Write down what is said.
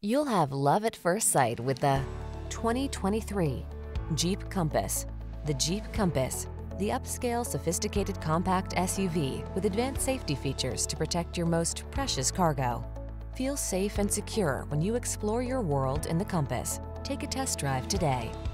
You'll have love at first sight with the 2023 Jeep Compass. The Jeep Compass, the upscale, sophisticated compact SUV with advanced safety features to protect your most precious cargo. Feel safe and secure when you explore your world in the Compass. Take a test drive today.